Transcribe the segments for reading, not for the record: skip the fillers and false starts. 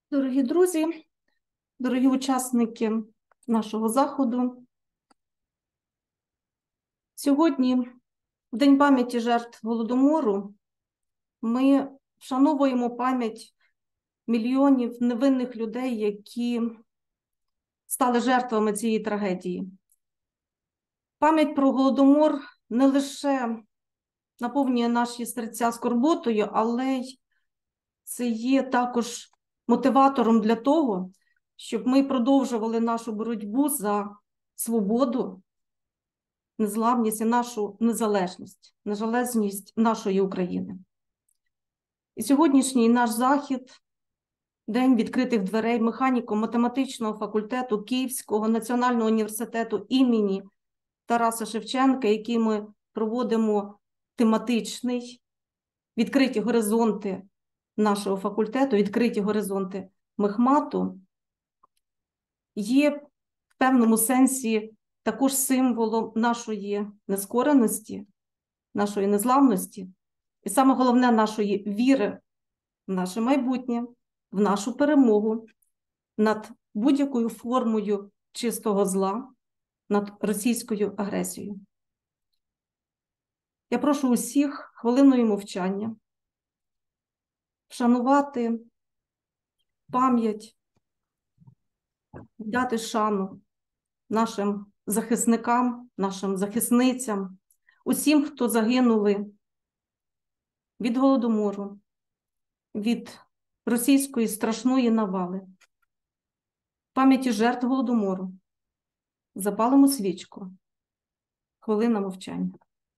Дорогі друзі, дорогі учасники нашого заходу, сьогодні, в День пам'яті жертв Голодомору, ми вшановуємо пам'ять мільйонів невинних людей, які стали жертвами цієї трагедії. Пам'ять про Голодомор не лише наповнює наші серця скорботою, але й це є також мотиватором для того, щоб ми продовжували нашу боротьбу за свободу, незламність і нашу незалежність нашої України. І сьогоднішній наш захід – День відкритих дверей механіко-математичного факультету Київського національного університету імені Тараса Шевченка, який ми проводимо тематичний, відкриті горизонти нашого факультету, відкриті горизонти Мехмату, є в певному сенсі також символом нашої нескореності, нашої незламності і, саме головне, нашої віри в наше майбутнє, в нашу перемогу над будь-якою формою чистого зла, над російською агресією. Я прошу усіх хвилиною мовчання вшанувати пам'ять, дати шану нашим захисникам, нашим захисницям, усім, хто загинули від Голодомору, від російської страшної навали. В пам'яті жертв Голодомору запалимо свічку. Хвилина мовчання.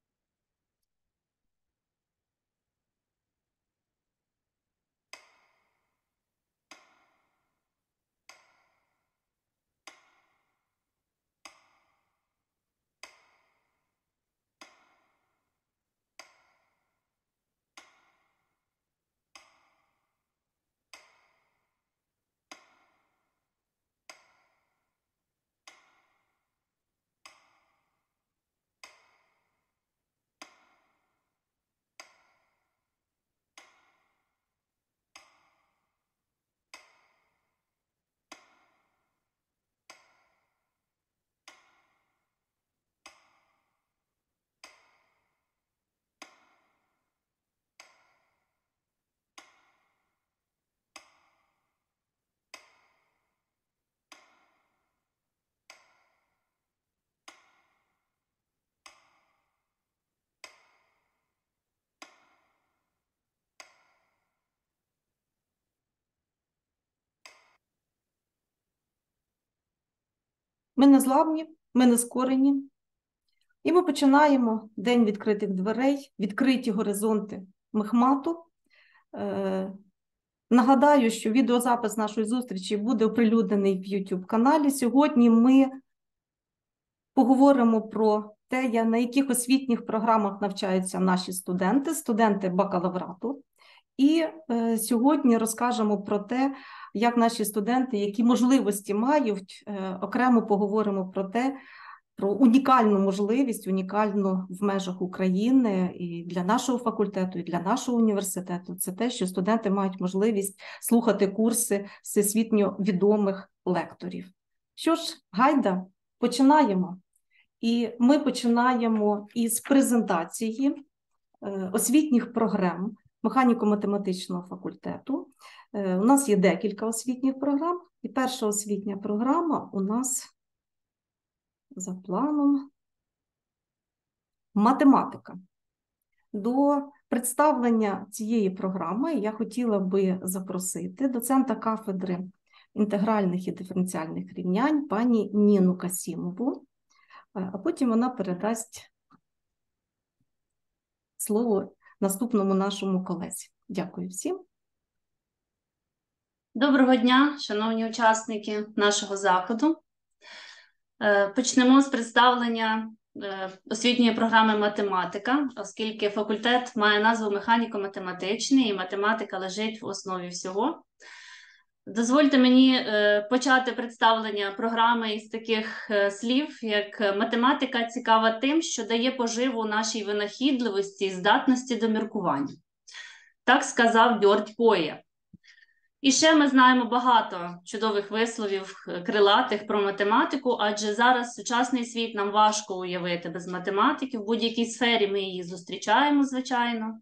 Ми незламні, ми нескорені. І ми починаємо День відкритих дверей, відкриті горизонти Мехмату. Нагадаю, що відеозапис нашої зустрічі буде оприлюднений в YouTube-каналі. Сьогодні ми поговоримо про те, на яких освітніх програмах навчаються наші студенти бакалаврату. І сьогодні розкажемо про те, як наші студенти, які можливості мають, окремо поговоримо про те, про унікальну можливість, унікальну в межах України і для нашого факультету, і для нашого університету. Це те, що студенти мають можливість слухати курси всесвітньо відомих лекторів. Що ж, гайда, починаємо. І ми починаємо із презентації освітніх програм механіко-математичного факультету. У нас є декілька освітніх програм. І перша освітня програма у нас за планом математика. До представлення цієї програми я хотіла би запросити доцента кафедри інтегральних і диференціальних рівнянь пані Ніну Касімову, а потім вона передасть слово наступному нашому колезі. Дякую всім. Доброго дня, шановні учасники нашого заходу. Почнемо з представлення освітньої програми математика, оскільки факультет має назву механіко-математичний і математика лежить в основі всього. Дозвольте мені почати представлення програми із таких слів, як математика цікава тим, що дає поживу нашій винахідливості і здатності до міркування. Так сказав Гьордь Поє. І ще ми знаємо багато чудових висловів крилатих про математику, адже зараз сучасний світ нам важко уявити без математики. В будь-якій сфері ми її зустрічаємо, звичайно.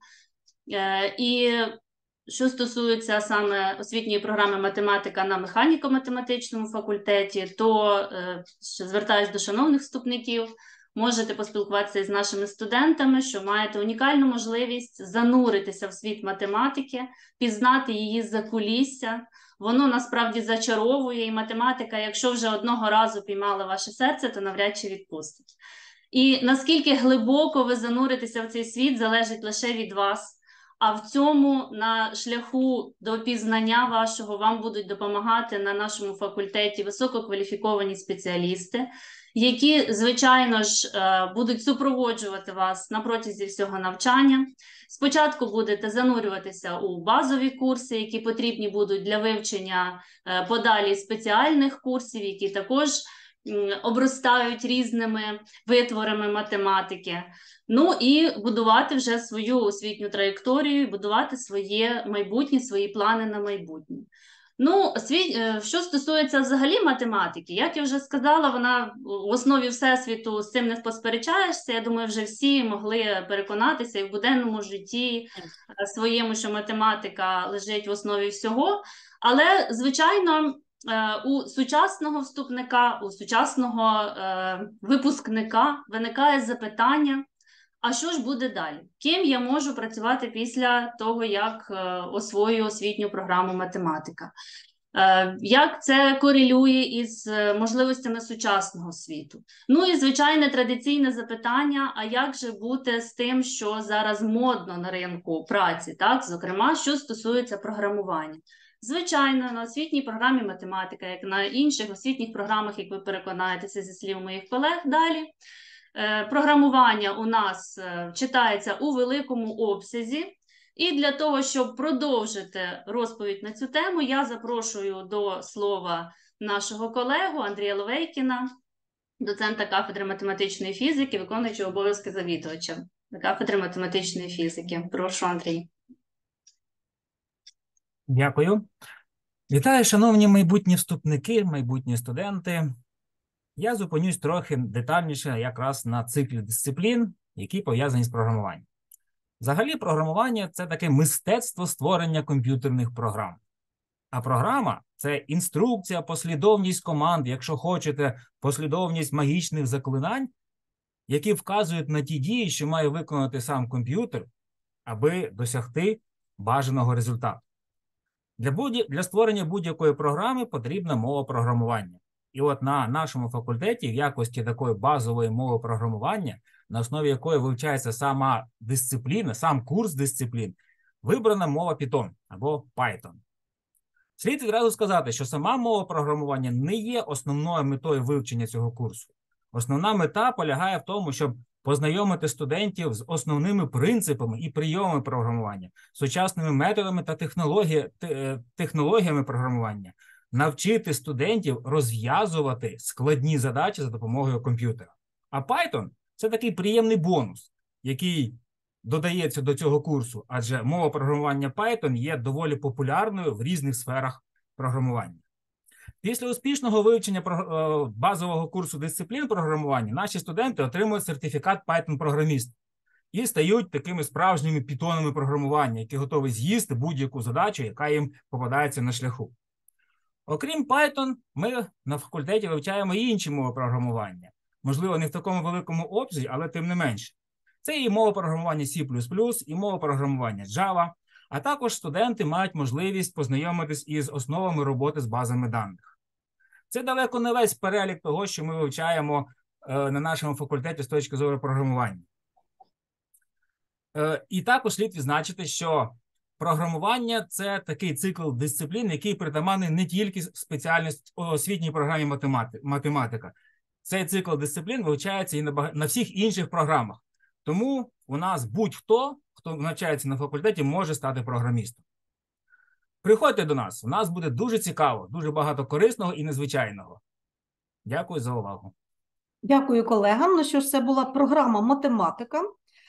І що стосується саме освітньої програми математика на механіко-математичному факультеті, то звертаюсь до шановних вступників, можете поспілкуватися з нашими студентами, що маєте унікальну можливість зануритися в світ математики, пізнати її закулісся. Воно насправді зачаровує, і математика, якщо вже одного разу піймала ваше серце, то навряд чи відпустить. І наскільки глибоко ви зануритеся в цей світ, залежить лише від вас. А в цьому на шляху до пізнання вашого вам будуть допомагати на нашому факультеті висококваліфіковані спеціалісти, які, звичайно ж, будуть супроводжувати вас на протязі всього навчання. Спочатку будете занурюватися у базові курси, які потрібні будуть для вивчення подалі спеціальних курсів, які також обростають різними витворами математики. Ну і будувати вже свою освітню траєкторію, будувати своє майбутнє, свої плани на майбутнє. Ну, що стосується взагалі математики, як я вже сказала, вона в основі всесвіту, з цим не посперечаєшся. Я думаю, вже всі могли переконатися і в буденному житті своєму, що математика лежить в основі всього. Але, звичайно, у сучасного вступника, у сучасного випускника виникає запитання, а що ж буде далі? Ким я можу працювати після того, як освою освітню програму математика? Як це корелює із можливостями сучасного світу? Ну і, звичайне, традиційне запитання, а як же бути з тим, що зараз модно на ринку праці, так? Зокрема, що стосується програмування? Звичайно, на освітній програмі математика, як на інших освітніх програмах, як ви переконаєтеся зі слів моїх колег далі, програмування у нас читається у великому обсязі. І для того, щоб продовжити розповідь на цю тему, я запрошую до слова нашого колегу Андрія Ловейкіна, доцента кафедри математичної фізики, виконуючого обов'язки завідувача кафедри математичної фізики. Прошу, Андрій. Дякую. Вітаю, шановні майбутні вступники, майбутні студенти. Я зупинюсь трохи детальніше якраз на циклі дисциплін, які пов'язані з програмуванням. Взагалі, програмування – це таке мистецтво створення комп'ютерних програм. А програма – це інструкція, послідовність команд, якщо хочете, послідовність магічних заклинань, які вказують на ті дії, що має виконати сам комп'ютер, аби досягти бажаного результату. Для створення будь-якої програми потрібна мова програмування. І от на нашому факультеті в якості такої базової мови програмування, на основі якої вивчається сама дисципліна, сам курс дисциплін, вибрана мова Python або Python. Слід відразу сказати, що сама мова програмування не є основною метою вивчення цього курсу. Основна мета полягає в тому, щоб познайомити студентів з основними принципами і прийомами програмування, сучасними методами та технологіями програмування, навчити студентів розв'язувати складні задачі за допомогою комп'ютера. А Python – це такий приємний бонус, який додається до цього курсу, адже мова програмування Python є доволі популярною в різних сферах програмування. Після успішного вивчення базового курсу дисциплін програмування наші студенти отримують сертифікат Python-програміст і стають такими справжніми пітонами програмування, які готові з'їсти будь-яку задачу, яка їм попадається на шляху. Окрім Python, ми на факультеті вивчаємо і інші мови програмування. Можливо, не в такому великому обсязі, але тим не менше. Це і мова програмування C++, і мова програмування Java, а також студенти мають можливість познайомитись із основами роботи з базами даних. Це далеко не весь перелік того, що ми вивчаємо на нашому факультеті з точки зору програмування. І також слід відзначити, що програмування – це такий цикл дисциплін, який притаманний не тільки спеціальність освітній програмі математика. Цей цикл дисциплін вивчається і на всіх інших програмах. Тому у нас будь-хто, хто навчається на факультеті, може стати програмістом. Приходьте до нас, у нас буде дуже цікаво, дуже багато корисного і незвичайного. Дякую за увагу. Дякую колегам. Ну що ж, це була програма математика.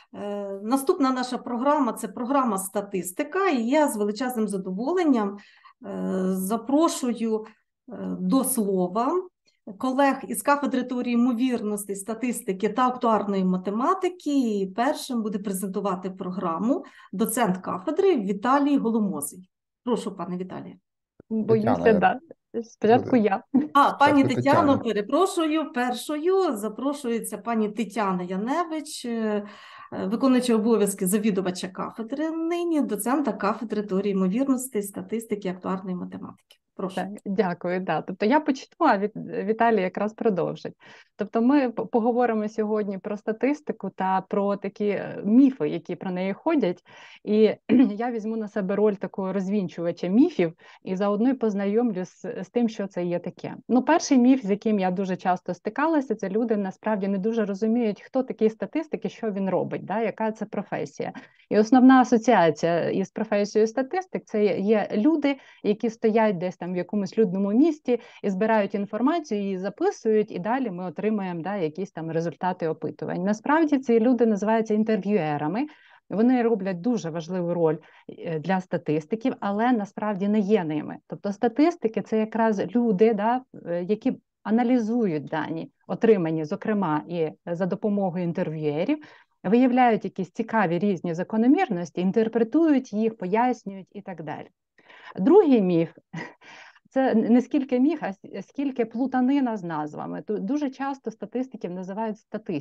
Наступна наша програма – це програма статистика, і я з величезним задоволенням запрошую до слова колег із кафедри теорії ймовірностей, статистики та актуарної математики. І першим буде презентувати програму доцент кафедри Віталій Голомозий. Прошу, пане Віталію. Боюся, да. Спочатку я. Пані Тетяно, перепрошую. Першою запрошується пані Тетяна Яневич, виконуюча обов'язки завідувача кафедри нині, доцента кафедри теорії ймовірностей, статистики і актуарної математики. Прошу. Так, дякую. Да. Тобто я почну, а Віталій якраз продовжить. Тобто ми поговоримо сьогодні про статистику та про такі міфи, які про неї ходять. І я візьму на себе роль такого розвінчувача міфів і заодно й познайомлюсь з тим, що це є таке. Ну, перший міф, з яким я дуже часто стикалася, це люди насправді не дуже розуміють, хто такий статистик і що він робить, да, яка це професія. І основна асоціація із професією статистик – це є люди, які стоять десь там в якомусь людному місті і збирають інформацію, її записують, і далі ми отримаємо якісь там результати опитувань. Насправді ці люди називаються інтерв'юерами. Вони роблять дуже важливу роль для статистиків, але насправді не є ними. Тобто статистики – це якраз люди, які аналізують дані, отримані, зокрема, і за допомогою інтерв'юерів, виявляють якісь цікаві різні закономірності, інтерпретують їх, пояснюють і так далі. Другий міф – це не скільки міф, а скільки плутанина з назвами. Тут дуже часто статистиків називають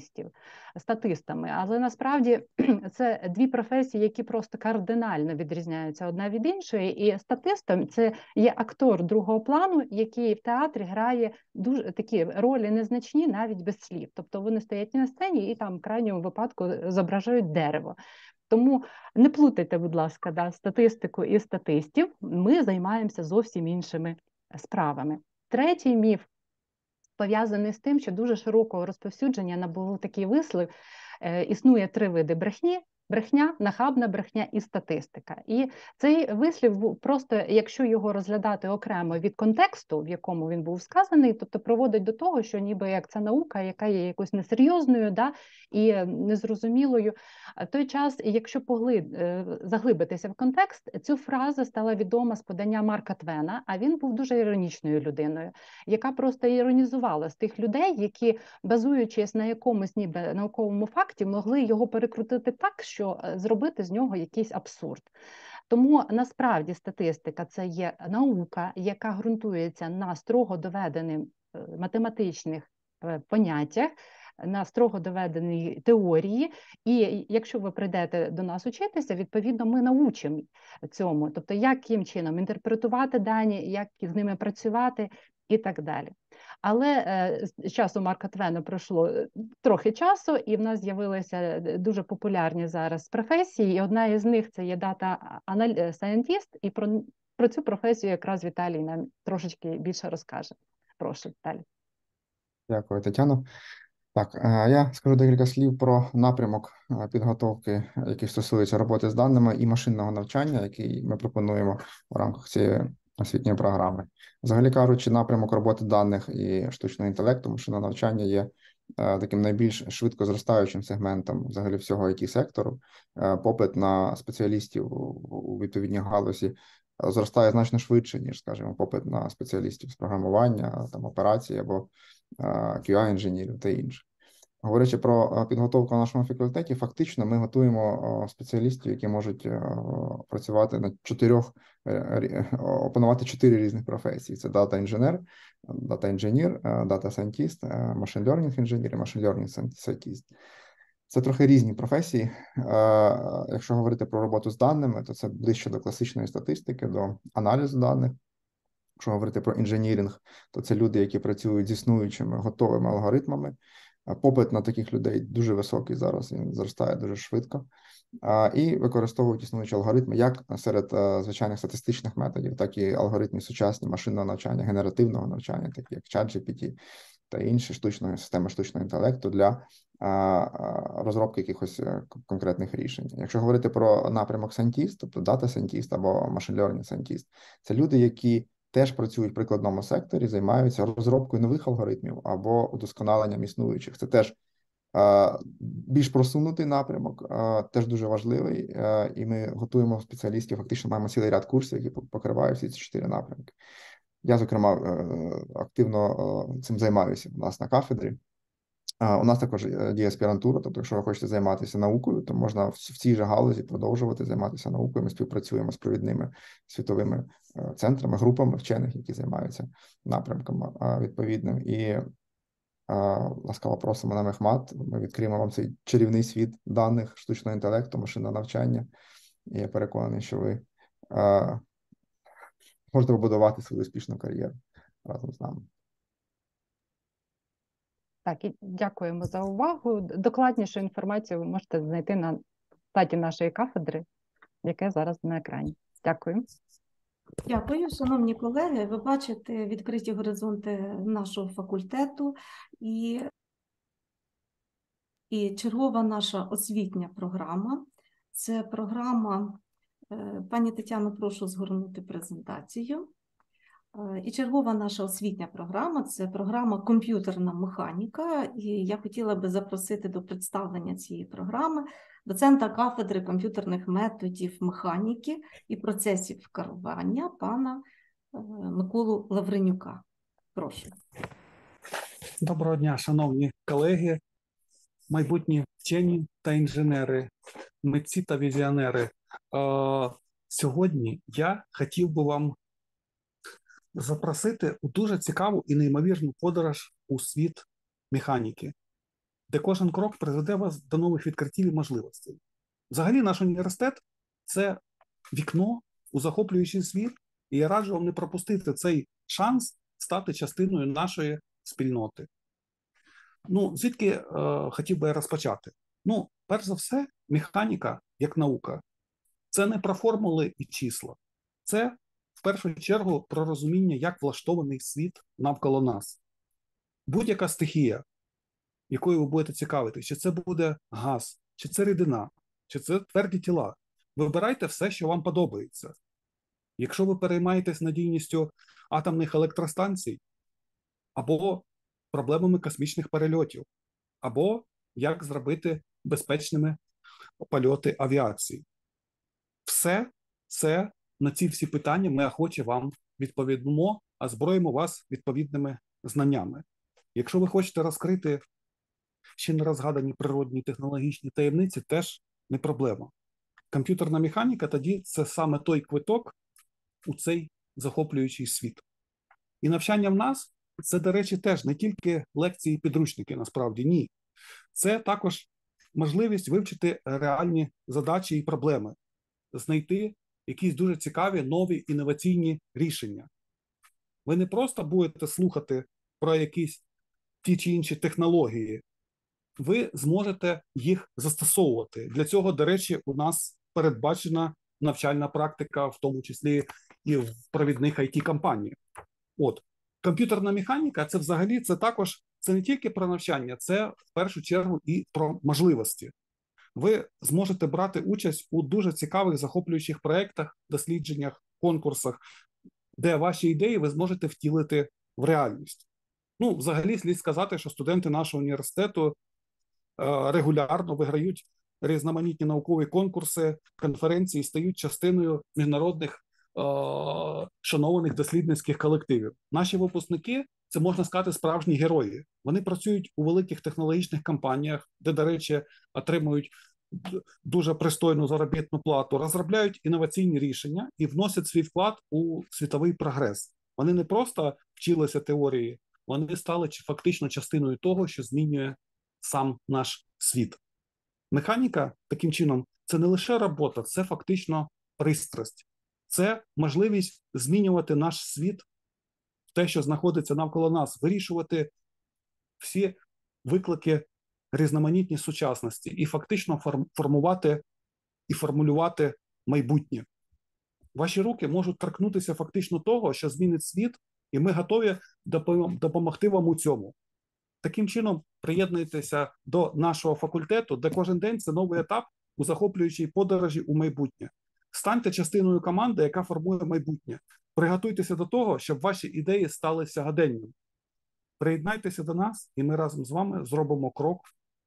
статистами, але насправді це дві професії, які просто кардинально відрізняються одна від іншої. І статистом – це є актор другого плану, який в театрі грає дуже такі ролі незначні навіть без слів. Тобто вони стоять на сцені і там в крайньому випадку зображають дерево. Тому не плутайте, будь ласка, статистику і статистів. Ми займаємося зовсім іншими справами. Третій міф пов'язаний з тим, що дуже широкого розповсюдження набув такий вислів. Існує три види брехні: брехня, нахабна брехня і статистика. І цей вислів просто, якщо його розглядати окремо від контексту, в якому він був сказаний, тобто проводить до того, що ніби як це наука, яка є якось несерйозною і незрозумілою. В той час, якщо заглибитися в контекст, цю фразу стала відома з подання Марка Твена, а він був дуже іронічною людиною, яка просто іронізувала з тих людей, які, базуючись на якомусь ніби науковому факті, могли його перекрутити так, що зробити з нього якийсь абсурд. Тому насправді статистика – це є наука, яка ґрунтується на строго доведених математичних поняттях, на строго доведеній теорії, і якщо ви прийдете до нас учитися, відповідно, ми научимо цьому. Тобто, яким чином інтерпретувати дані, як з ними працювати і так далі. Але з часу Марка Твена пройшло трохи часу, і в нас з'явилися дуже популярні зараз професії, і одна із них – це є Data Scientist, і про цю професію якраз Віталій нам трошечки більше розкаже. Прошу, Віталій. Дякую, Тетяно. Так, я скажу декілька слів про напрямок підготовки, який стосується роботи з даними і машинного навчання, який ми пропонуємо в рамках цієї освітньої програми. Взагалі кажучи, напрямок роботи даних і штучного інтелекту, машинного навчання є таким найбільш швидко зростаючим сегментом взагалі всього IT-сектору. Попит на спеціалістів у відповідній галузі зростає значно швидше, ніж, скажімо, попит на спеціалістів з програмування, там, операцій або QA-інженерів та інше. Говорячи про підготовку на нашому факультеті, фактично ми готуємо спеціалістів, які можуть працювати на опанувати 4 різних професії. Це дата-інженер, дата-сайентіст, машин-лернінг-інженер і машин-лернінг-сайентіст. Це трохи різні професії. Якщо говорити про роботу з даними, то це ближче до класичної статистики, до аналізу даних. Якщо говорити про інженіринг, то це люди, які працюють з існуючими готовими алгоритмами. Попит на таких людей дуже високий зараз, він зростає дуже швидко. І використовують існуючі алгоритми як серед звичайних статистичних методів, так і алгоритми сучасні машинного навчання, генеративного навчання, такі як ChatGPT та інші системи штучного інтелекту для розробки якихось конкретних рішень. Якщо говорити про напрямок сайентіст, тобто дата-сайентіст або machine learning сайентіст, це люди, які теж працюють в прикладному секторі, займаються розробкою нових алгоритмів або удосконаленням існуючих. Це теж Більш просунутий напрямок, теж дуже важливий, і ми готуємо спеціалістів, фактично маємо цілий ряд курсів, які покривають всі ці 4 напрямки. Я, зокрема, активно цим займаюся у нас на кафедрі. У нас також діє аспірантура, тобто, якщо ви хочете займатися наукою, то можна в цій же галузі продовжувати займатися наукою. Ми співпрацюємо з провідними світовими центрами, групами вчених, які займаються напрямком відповідним. І ласкаво просимо на Мехмат. Ми відкриємо вам цей чарівний світ даних, штучного інтелекту, машинного навчання. І я переконаний, що ви можете побудувати свою успішну кар'єру разом з нами. Так, і дякуємо за увагу. Докладнішу інформацію ви можете знайти на сайті нашої кафедри, яке зараз на екрані. Дякую. Дякую, шановні колеги. Ви бачите відкриті горизонти нашого факультету і чергова наша освітня програма. Це програма, пані Тетяно, прошу згорнути презентацію. І чергова наша освітня програма – це програма «Комп'ютерна механіка». І я хотіла би запросити до представлення цієї програми доцента кафедри комп'ютерних методів механіки і процесів керування пана Миколу Лавренюка. Прошу. Доброго дня, шановні колеги, майбутні вчені та інженери, митці та візіонери. Сьогодні я хотів би вам запросити у дуже цікаву і неймовірну подорож у світ механіки, де кожен крок приведе вас до нових відкриттів і можливостей. Взагалі, наш університет – це вікно у захоплюючий світ, і я раджу вам не пропустити цей шанс стати частиною нашої спільноти. Звідки хотів би я розпочати? Перш за все, механіка, як наука, це не про формули і числа. Це, в першу чергу, про розуміння, як влаштований світ навколо нас. Будь-яка стихія, якою ви будете цікавитися, чи це буде газ, чи це рідина, чи це тверді тіла. Вибирайте все, що вам подобається. Якщо ви переймаєтесь надійністю атомних електростанцій, або проблемами космічних перельотів, або як зробити безпечними польоти авіації. Все це, на ці всі питання ми охоче вам відповімо, а озброїмо вас відповідними знаннями. Якщо ви хочете розкрити ще не розгадані природні технологічні таємниці, теж не проблема. Комп'ютерна механіка тоді це саме той квиток у цей захоплюючий світ. І навчання в нас це, до речі, теж не тільки лекції і підручники, насправді, ні. Це також можливість вивчити реальні задачі і проблеми, знайти якісь дуже цікаві, нові, інноваційні рішення. Ви не просто будете слухати про якісь ті чи інші технології, ви зможете їх застосовувати. Для цього, до речі, у нас передбачена навчальна практика, в тому числі і в провідних IT-компаніях. Комп'ютерна механіка – це взагалі, це не тільки про навчання, це в першу чергу і про можливості. Ви зможете брати участь у дуже цікавих, захоплюючих проєктах, дослідженнях, конкурсах, де ваші ідеї ви зможете втілити в реальність. Взагалі, слід сказати, що студенти нашого університету регулярно виграють різноманітні наукові конкурси, конференції, стають частиною міжнародних шанованих дослідницьких колективів. Наші випускники – це, можна сказати, справжні герої. Вони працюють у великих технологічних компаніях, де, до речі, отримують дуже пристойну заробітну плату, розробляють інноваційні рішення і вносять свій вклад у світовий прогрес. Вони не просто вчилися теорії, вони стали фактично частиною того, що змінює сам наш світ. Механіка, таким чином, це не лише робота, це фактично пристрасть. Це можливість змінювати наш світ, те, що знаходиться навколо нас, вирішувати всі виклики різноманітні сучасності і фактично формувати і формулювати майбутнє. Ваші руки можуть торкнутися фактично того, що змінить світ, і ми готові допомогти вам у цьому. Таким чином, приєднуйтеся до нашого факультету, де кожен день це новий етап у захоплюючій подорожі у майбутнє. Станьте частиною команди, яка формує майбутнє. Приготуйтеся до того, щоб ваші ідеї стали сьогоденням. Приєднайтеся до нас, і ми разом з вами зробимо крок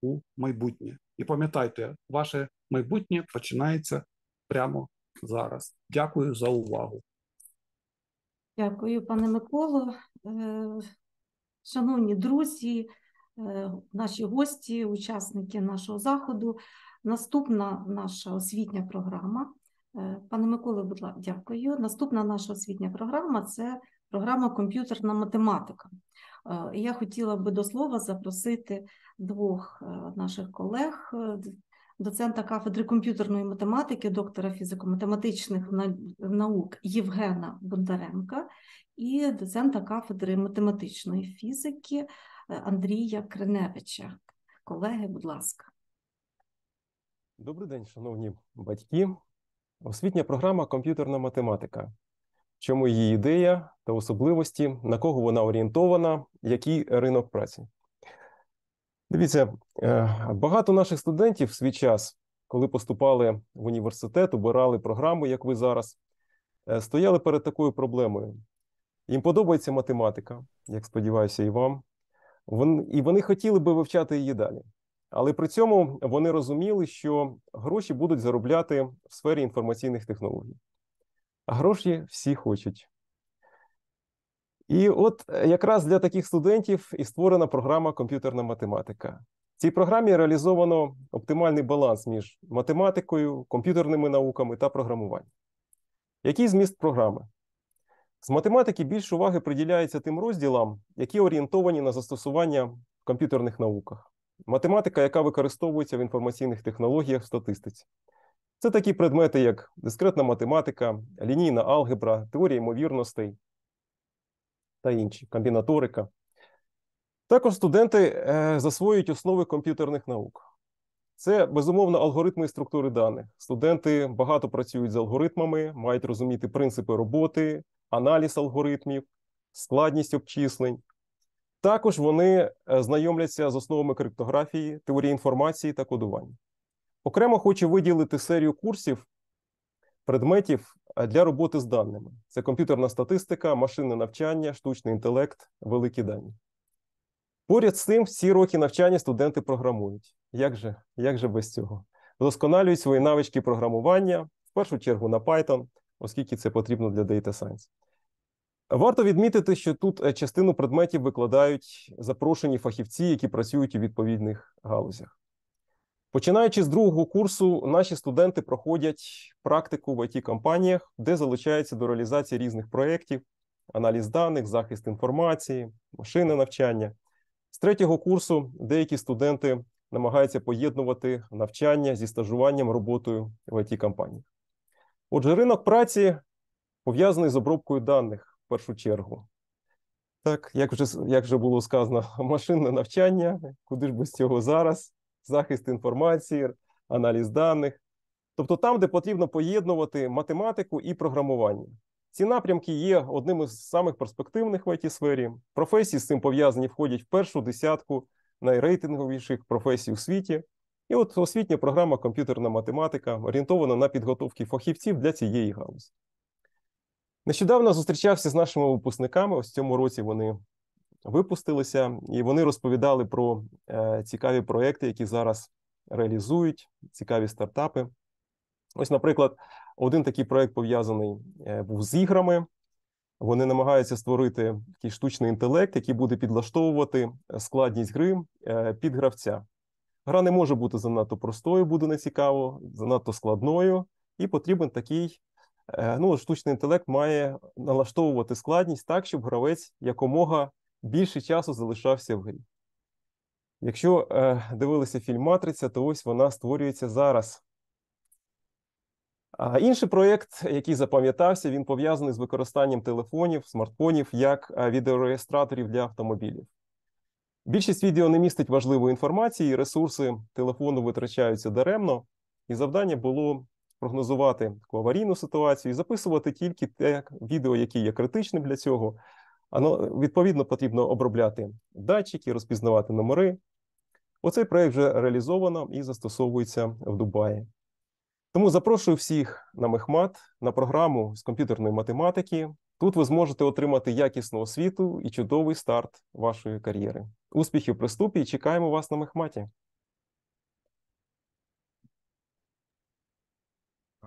у майбутнє. І пам'ятайте, ваше майбутнє починається прямо зараз. Дякую за увагу. Дякую, пане Миколо. Шановні друзі, наші гості, учасники нашого заходу, наступна наша освітня програма. Пане Миколо, будь ласка, дякую. Наступна наша освітня програма – це програма «Комп'ютерна математика». Я хотіла би до слова запросити двох наших колег, доцента кафедри комп'ютерної математики, доктора фізико-математичних наук Євгена Бондаренка і доцента кафедри математичної фізики Андрія Криневича. Колеги, будь ласка. Добрий день, шановні батьки. Освітня програма «Комп'ютерна математика». В чому її ідея та особливості, на кого вона орієнтована, який ринок праці? Дивіться, багато наших студентів в свій час, коли поступали в університет, обирали програму, як ви зараз, стояли перед такою проблемою. Їм подобається математика, як сподіваюся, і вам. І вони хотіли би вивчати її далі. Але при цьому вони розуміли, що гроші будуть заробляти в сфері інформаційних технологій. А гроші всі хочуть. І от якраз для таких студентів і створена програма «Комп'ютерна математика». В цій програмі реалізовано оптимальний баланс між математикою, комп'ютерними науками та програмуванням. Який зміст програми? З математики більше уваги приділяється тим розділам, які орієнтовані на застосування в комп'ютерних науках. Математика, яка використовується в інформаційних технологіях в статистиці. Це такі предмети, як дискретна математика, лінійна алгебра, теорія ймовірностей та інші, комбінаторика. Також студенти засвоюють основи комп'ютерних наук. Це, безумовно, алгоритми і структури даних. Студенти багато працюють з алгоритмами, мають розуміти принципи роботи, аналіз алгоритмів, складність обчислень. Також вони знайомляться з основами криптографії, теорії інформації та кодування. Окремо хочу виділити серію курсів, предметів для роботи з даними. Це комп'ютерна статистика, машинне навчання, штучний інтелект, великі дані. Поряд з цим, всі роки навчання студенти програмують. Як же без цього? Вдосконалюють свої навички програмування, в першу чергу на Python, оскільки це потрібно для Data Science. Варто відмітити, що тут частину предметів викладають запрошені фахівці, які працюють у відповідних галузях. Починаючи з другого курсу, наші студенти проходять практику в IT-компаніях, де залучаються до реалізації різних проєктів, аналіз даних, захист інформації, машинне навчання. З третього курсу деякі студенти намагаються поєднувати навчання зі стажуванням, роботою в IT-компаніях. Отже, ринок праці пов'язаний з обробкою даних в першу чергу. Так, як вже було сказано, машинне навчання, куди ж без цього зараз, захист інформації, аналіз даних. Тобто там, де потрібно поєднувати математику і програмування. Ці напрямки є одним із самих перспективних в IT-сфері. Професії з цим пов'язані входять в першу десятку найрейтинговіших професій у світі. І от освітня програма «Комп'ютерна математика» орієнтована на підготовки фахівців для цієї галузі. Нещодавно зустрічався з нашими випускниками, ось в цьому році вони випустилися, і вони розповідали про цікаві проекти, які зараз реалізують, цікаві стартапи. Ось, наприклад, один такий проект пов'язаний був з іграми. Вони намагаються створити такий штучний інтелект, який буде підлаштовувати складність гри під гравця. Гра не може бути занадто простою, буде нецікаво, занадто складною, і потрібен такий, штучний інтелект має налаштовувати складність так, щоб гравець якомога більше часу залишався в грі. Якщо дивилися фільм «Матриця», то ось вона створюється зараз. А інший проєкт, який запам'ятався, він пов'язаний з використанням телефонів, смартфонів як відеореєстраторів для автомобілів. Більшість відео не містить важливої інформації, ресурси телефону витрачаються даремно, і завдання було прогнозувати таку аварійну ситуацію і записувати тільки те відео, яке є критичним для цього. Відповідно, потрібно обробляти датчики, розпізнавати номери. Оцей проєкт вже реалізовано і застосовується в Дубаї. Тому запрошую всіх на Мехмат, на програму з комп'ютерної математики. Тут ви зможете отримати якісну освіту і чудовий старт вашої кар'єри. Успіхів при вступі і чекаємо вас на Мехматі!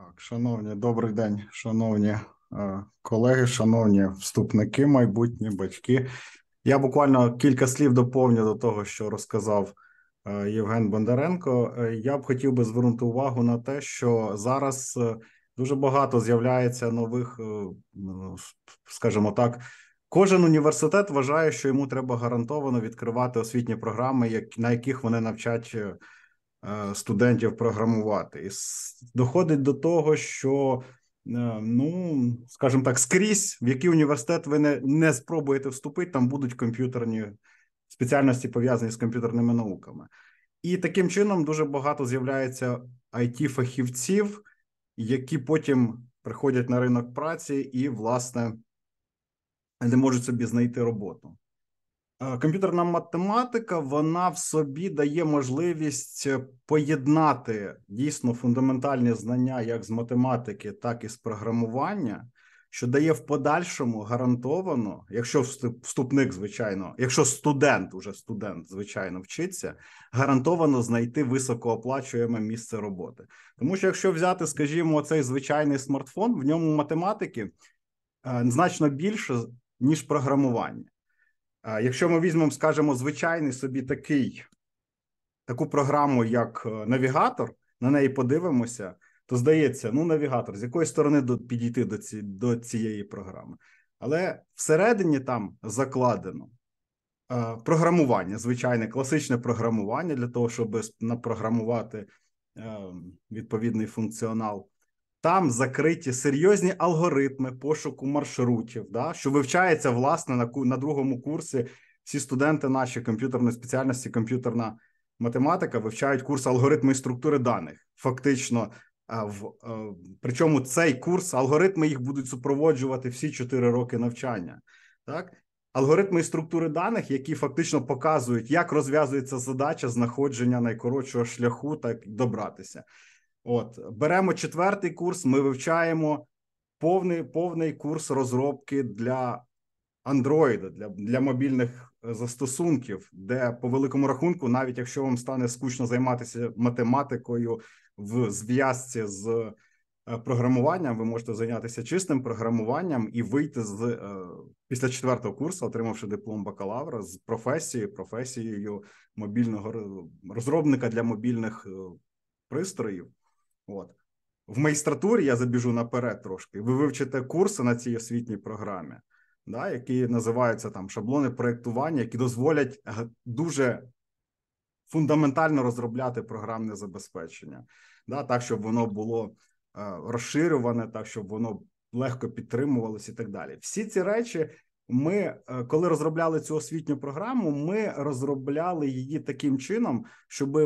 Так, шановні, добрий день, шановні колеги, шановні вступники, майбутні батьки. Я буквально кілька слів доповню до того, що розказав Євген Бондаренко. Я б хотів би звернути увагу на те, що зараз дуже багато з'являється нових, скажімо так, кожен університет вважає, що йому треба гарантовано відкривати освітні програми, на яких вони навчать студентів програмувати. І доходить до того, що, ну, скажімо так, скрізь, в який університет ви не спробуєте вступити, там будуть комп'ютерні спеціальності, пов'язані з комп'ютерними науками. І таким чином дуже багато з'являється IT-фахівців, які потім приходять на ринок праці і, власне, не можуть собі знайти роботу. Комп'ютерна математика, вона в собі дає можливість поєднати дійсно фундаментальні знання як з математики, так і з програмування, що дає в подальшому гарантовано, якщо вступник, звичайно, якщо студент, звичайно, вчиться, гарантовано знайти високооплачуєме місце роботи. Тому що якщо взяти, скажімо, цей звичайний смартфон, в ньому математики значно більше, ніж програмування. Якщо ми візьмемо, скажімо, звичайний собі таку програму, як навігатор, на неї подивимося, то здається, ну, навігатор, з якої сторони підійти до цієї програми. Але всередині там закладено програмування, звичайне класичне програмування для того, щоб напрограмувати відповідний функціонал. Там закриті серйозні алгоритми пошуку маршрутів, да, що вивчається, власне, на другому курсі. Всі студенти наші комп'ютерної спеціальності, комп'ютерна математика, вивчають курс алгоритми і структури даних. Фактично, причому цей курс, алгоритми їх будуть супроводжувати всі 4 роки навчання. Так? Алгоритми і структури даних, які фактично показують, як розв'язується задача знаходження найкоротшого шляху, так добратися. От, беремо 4-й курс, ми вивчаємо повний курс розробки для Android, для мобільних застосунків, де по великому рахунку, навіть якщо вам стане скучно займатися математикою в зв'язці з програмуванням, ви можете зайнятися чистим програмуванням і вийти після 4-го курсу, отримавши диплом бакалавра, з професією мобільного розробника для мобільних пристроїв. От. В магістратурі, я забіжу наперед трошки, ви вивчите курси на цій освітній програмі, да, які називаються там шаблони проєктування, які дозволять дуже фундаментально розробляти програмне забезпечення, да, так, щоб воно було розширюване, так, щоб воно легко підтримувалося і так далі. Всі ці речі ми, коли розробляли цю освітню програму, ми розробляли її таким чином, щоб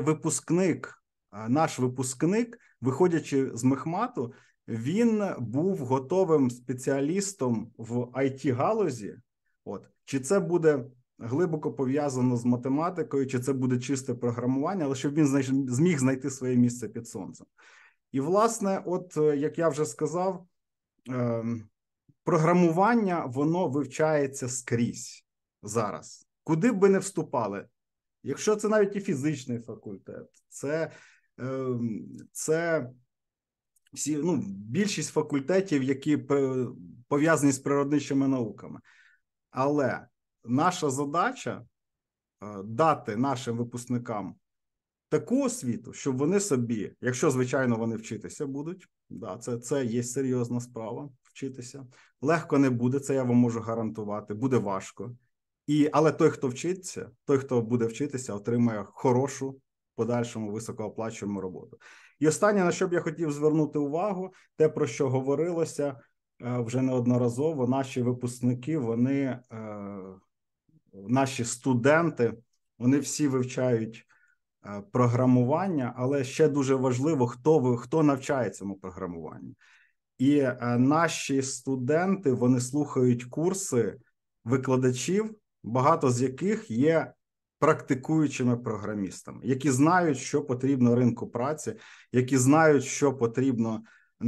наш випускник, виходячи з мехмату, він був готовим спеціалістом в IT-галузі. От. Чи це буде глибоко пов'язано з математикою, чи це буде чисте програмування, але щоб він зміг знайти своє місце під сонцем. І, власне, от, як я вже сказав, програмування, воно вивчається скрізь зараз. Куди б ви не вступали, якщо це навіть і фізичний факультет, це всі, ну, більшість факультетів, які пов'язані з природничими науками. Але наша задача дати нашим випускникам таку освіту, щоб вони собі, якщо, звичайно, вони вчитися будуть, да, це є серйозна справа, вчитися. Легко не буде, це я вам можу гарантувати, буде важко. Але той, хто вчиться, той, хто буде вчитися, отримає хорошу, подальшому високооплачувану роботу. І останнє, на що б я хотів звернути увагу, те, про що говорилося вже неодноразово, наші випускники, наші студенти, вони всі вивчають програмування, але ще дуже важливо, хто навчає цьому програмуванню. І наші студенти, вони слухають курси викладачів, багато з яких є практикуючими програмістами, які знають, що потрібно ринку праці, які знають, що потрібно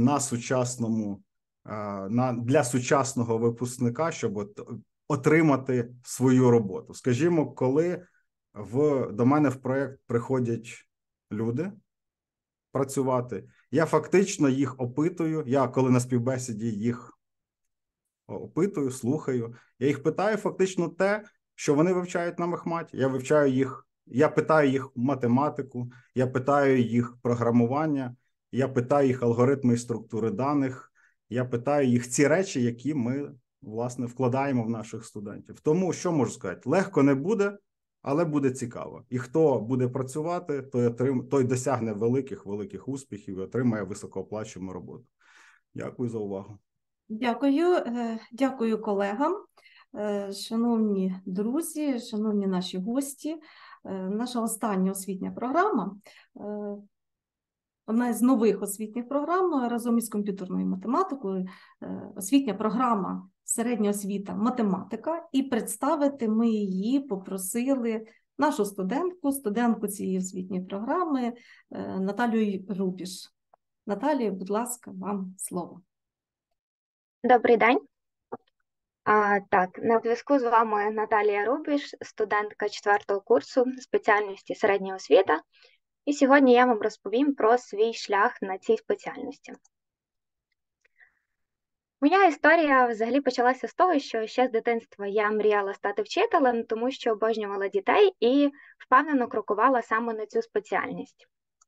для сучасного випускника, щоб отримати свою роботу. Скажімо, коли до мене в проєкт приходять люди працювати, Я фактично їх опитую. Я коли на співбесіді їх опитую, слухаю, я їх питаю фактично те, що вони вивчають на мехматі. Я питаю їх математику, я питаю їх програмування, я питаю їх алгоритми і структури даних, я питаю їх ці речі, які ми, власне, вкладаємо в наших студентів. Тому, що можу сказати, легко не буде, але буде цікаво. І хто буде працювати, той досягне великих успіхів і отримає високооплачувану роботу. Дякую за увагу. Дякую колегам, шановні друзі, шановні наші гості. Наша остання освітня програма, одна з нових освітніх програм разом із комп'ютерною математикою, освітня програма середня освіта математика, і представити ми її попросили нашу студентку цієї освітньої програми Наталію Рубіш. Наталія, будь ласка, вам слово. Добрий день. Так, на зв'язку з вами Наталія Рубіш, студентка 4-го курсу спеціальності середня освіта. І сьогодні я вам розповім про свій шлях на цій спеціальності. Моя історія взагалі почалася з того, що ще з дитинства я мріяла стати вчителем, тому що обожнювала дітей і впевнено крокувала саме на цю спеціальність.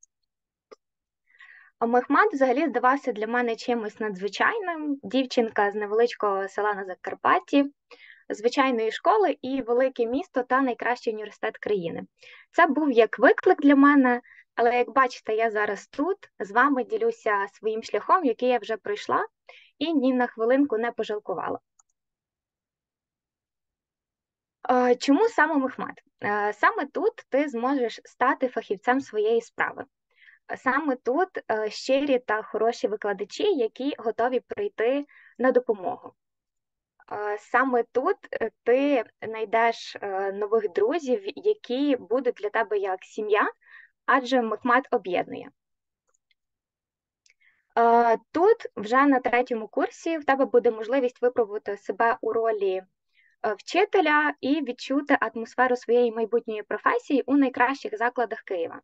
Мехмат взагалі здавався для мене чимось надзвичайним. Дівчинка з невеличкого села на Закарпатті, звичайної школи і велике місто та найкращий університет країни. Це був як виклик для мене, але як бачите, я зараз тут, з вами ділюся своїм шляхом, який я вже пройшла, і ні на хвилинку не пожалкувала. Чому саме Мехмат? Саме тут ти зможеш стати фахівцем своєї справи. Саме тут щирі та хороші викладачі, які готові прийти на допомогу. Саме тут ти знайдеш нових друзів, які будуть для тебе як сім'я, адже Мехмат об'єднує. Тут вже на 3-му курсі в тебе буде можливість випробувати себе у ролі вчителя і відчути атмосферу своєї майбутньої професії у найкращих закладах Києва.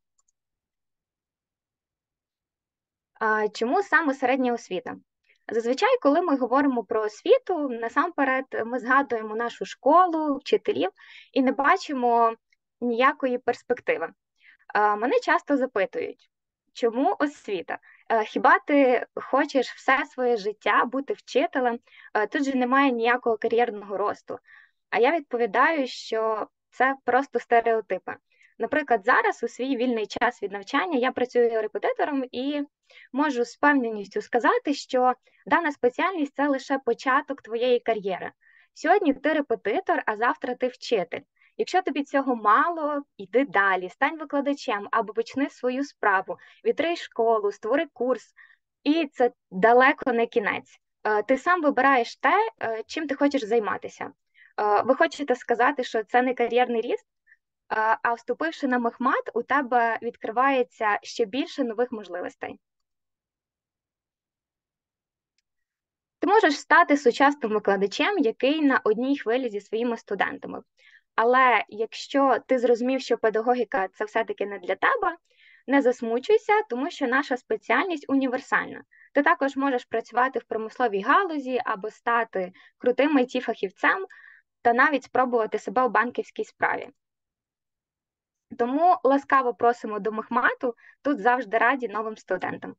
Чому саме середня освіта? Зазвичай, коли ми говоримо про освіту, насамперед ми згадуємо нашу школу, вчителів і не бачимо ніякої перспективи. Мене часто запитують, чому освіта? Хіба ти хочеш все своє життя бути вчителем? Тут же немає ніякого кар'єрного росту. А я відповідаю, що це просто стереотипи. Наприклад, зараз у свій вільний час від навчання я працюю репетитором і можу з впевненістю сказати, що дана спеціальність – це лише початок твоєї кар'єри. Сьогодні ти репетитор, а завтра ти вчитель. Якщо тобі цього мало, йди далі, стань викладачем або почни свою справу, відкрий школу, створи курс. І це далеко не кінець. Ти сам вибираєш те, чим ти хочеш займатися. Ви хочете сказати, що це не кар'єрний ріст? А вступивши на Мехмат, у тебе відкривається ще більше нових можливостей. Ти можеш стати сучасним викладачем, який на одній хвилі зі своїми студентами. Але якщо ти зрозумів, що педагогіка – це все-таки не для тебе, не засмучуйся, тому що наша спеціальність універсальна. Ти також можеш працювати в промисловій галузі або стати крутим IT-фахівцем та навіть спробувати себе у банківській справі. Тому ласкаво просимо до Мехмату, тут завжди раді новим студентам.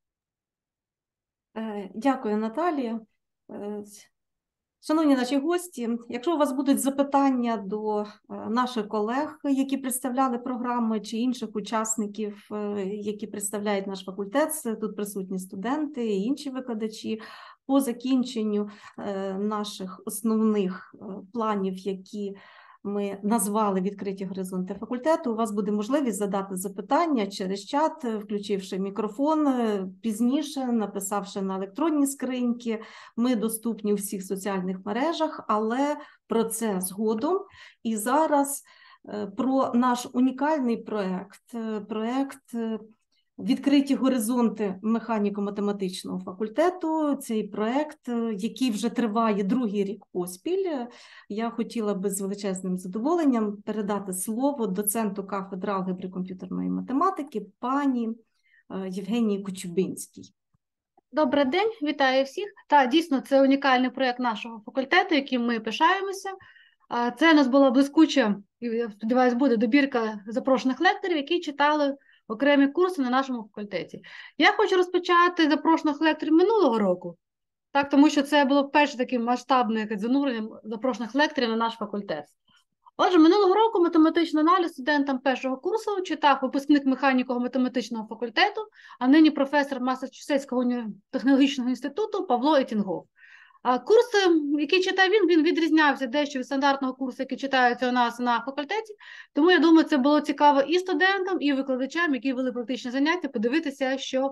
Дякую, Наталія. Шановні наші гості, якщо у вас будуть запитання до наших колег, які представляли програми, чи інших учасників, які представляють наш факультет, тут присутні студенти і інші викладачі, по закінченню наших основних планів, які ми назвали «Відкриті горизонти факультету», у вас буде можливість задати запитання через чат, включивши мікрофон, пізніше, написавши на електронні скриньки. Ми доступні у всіх соціальних мережах, але про це згодом. І зараз про наш унікальний проєкт «Відкриті горизонти механіко-математичного факультету». Цей проєкт, який вже триває 2-й рік поспіль, я хотіла би з величезним задоволенням передати слово доценту кафедри алгебри комп'ютерної математики пані Євгенії Кочубинській. Добрий день, вітаю всіх. Так, дійсно, це унікальний проєкт нашого факультету, яким ми пишаємося. Це у нас була блискуча, і я сподіваюся, буде добірка запрошених лекторів, які читали окремі курси на нашому факультеті. Я хочу розпочати запрошених лекторів минулого року, так, тому що це було перше таким масштабним зануренням запрошених лекторів на наш факультет. Отже, минулого року математичний аналіз студентам першого курсу читав випускник механіко-математичного факультету, а нині професор Масачусетського технологічного інституту Павло Етінгов. Курс, який читав він відрізнявся дещо від стандартного курсу, який читається у нас на факультеті, тому я думаю, це було цікаво і студентам, і викладачам, які вели практичні заняття, подивитися, що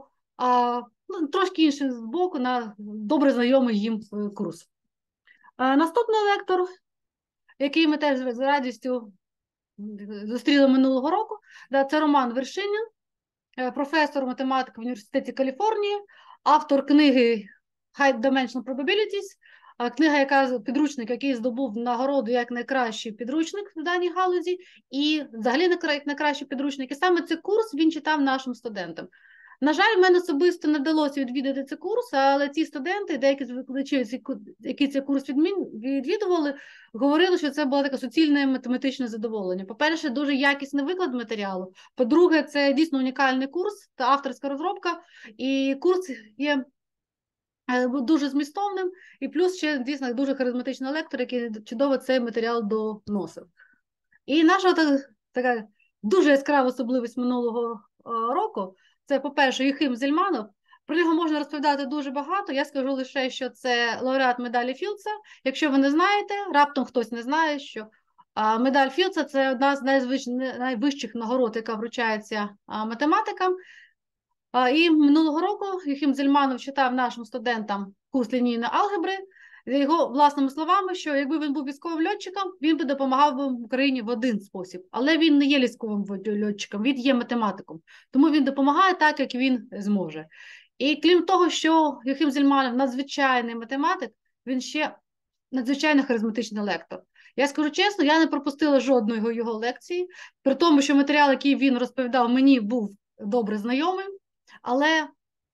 трошки іншим з боку на добре знайомий їм курс. Наступний лектор, який ми теж з радістю зустріли минулого року, це Роман Вершинін, професор математики в Університеті Каліфорнії, автор книги High Dimensional Probabilities, книга, підручник, який здобув нагороду як найкращий підручник в даній галузі, і взагалі найкращий підручник. І саме цей курс він читав нашим студентам. На жаль, мене особисто не вдалося відвідати цей курс, але ці студенти, деякі з викладачів, які цей курс відвідували, говорили, що це було таке суцільне математичне задоволення. По-перше, дуже якісний виклад матеріалу. По-друге, це дійсно унікальний курс та авторська розробка. І курс є дуже змістовним, і плюс ще дійсно дуже харизматичний лектор, який чудово цей матеріал доносив. І наша така дуже яскрава особливість минулого року – це, по-перше, Юхим Зельманов. Про нього можна розповідати дуже багато. Я скажу лише, що це лауреат медалі Філдса. Якщо ви не знаєте, раптом хтось не знає, що медаль Філдса – це одна з найвищих нагород, яка вручається математикам. І минулого року Юхим Зельманов читав нашим студентам курс лінійної алгебри. За його власними словами, що якби він був військовим льотчиком, він би допомагав би Україні в один спосіб. Але він не є військовим льотчиком, він є математиком. Тому він допомагає так, як він зможе. І крім того, що Юхим Зельманов надзвичайний математик, він ще надзвичайно харизматичний лектор. Я скажу чесно, я не пропустила жодної його лекції, при тому, що матеріал, який він розповідав, мені був добре знайомим, але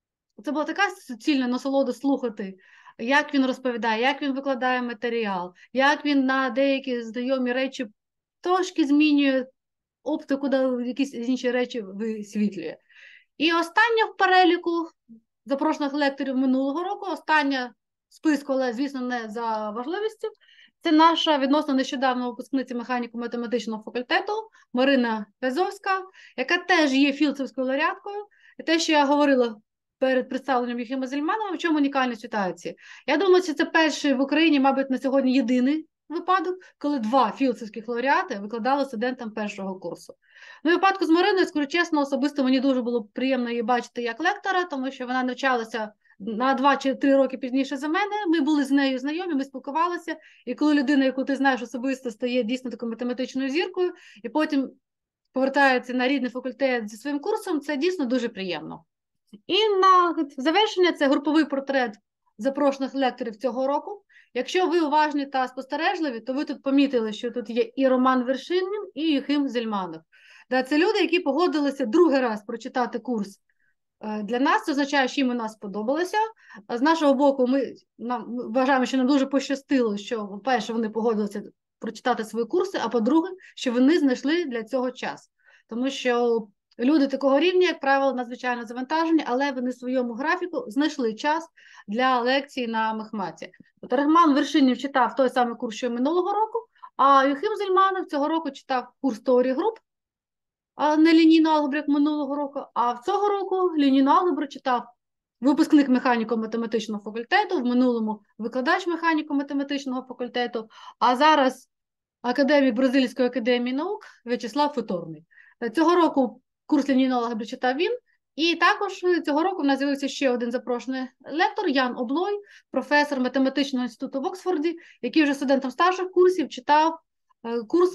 це була така суцільна насолода слухати, як він розповідає, як він викладає матеріал, як він на деякі знайомі речі трошки змінює оптику, куди якісь інші речі висвітлює. І остання в переліку запрошених лекторів минулого року, остання в списку, але, звісно, не за важливістю, це наша відносно нещодавно випускниця механіко-математичного факультету Марина Пезовська, яка теж є філдсовською лауреаткою. І те, що я говорила перед представленням Юхима Зельманова, в чому унікальність ситуації. Я думаю, що це перший в Україні, мабуть, на сьогодні єдиний випадок, коли два філдсовських лауреати викладали студентам першого курсу. Ну, в випадку з Мариною, скажу чесно, особисто мені дуже було приємно її бачити як лектора, тому що вона навчалася на 2 чи 3 роки пізніше за мене. Ми були з нею знайомі, ми спілкувалися, і коли людина, яку ти знаєш особисто, стає дійсно такою математичною зіркою, і потім повертається на рідний факультет зі своїм курсом, це дійсно дуже приємно. І на завершення це груповий портрет запрошених лекторів цього року. Якщо ви уважні та спостережливі, то ви тут помітили, що тут є і Роман Вершинін, і Юхим Зельманов. Це люди, які погодилися другий раз прочитати курс для нас. Це означає, що їм у нас сподобалося. З нашого боку, ми вважаємо, що нам дуже пощастило, що, по-перше, вони погодилися прочитати свої курси, а по-друге, що вони знайшли для цього час. Тому що люди такого рівня, як правило, надзвичайно завантажені, але вони в своєму графіку знайшли час для лекцій на мехматі. Роман Вершинін читав той самий курс, що й минулого року, а Юхим Зельманов цього року читав курс теорії груп, а не лінійну алгебру, як минулого року, а цього року лінійну алгебру читав випускник механіко-математичного факультету, в минулому викладач механіко-математичного факультету, а зараз академік Бразильської академії наук В'ячеслав Феторний. Цього року курс лінійної алгебри читав він, і також цього року в нас з'явився ще один запрошений лектор Ян Облой, професор математичного інституту в Оксфорді, який вже студентам старших курсів читав курс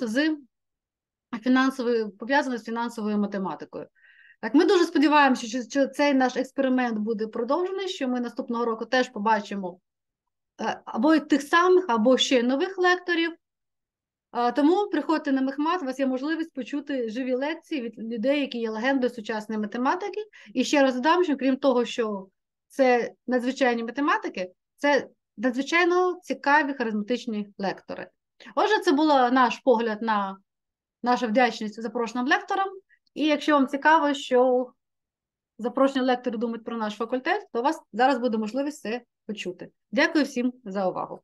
пов'язаний з фінансовою математикою. Так, ми дуже сподіваємося, що цей наш експеримент буде продовжений, що ми наступного року теж побачимо або тих самих, або ще нових лекторів. Тому приходьте на Мехмат, у вас є можливість почути живі лекції від людей, які є легендою сучасної математики. І ще раз додам, що крім того, що це надзвичайні математики, це надзвичайно цікаві, харизматичні лектори. Отже, це був наш погляд на наша вдячність запрошеним лекторам. І якщо вам цікаво, що запрошені лектори думають про наш факультет, то у вас зараз буде можливість це почути. Дякую всім за увагу.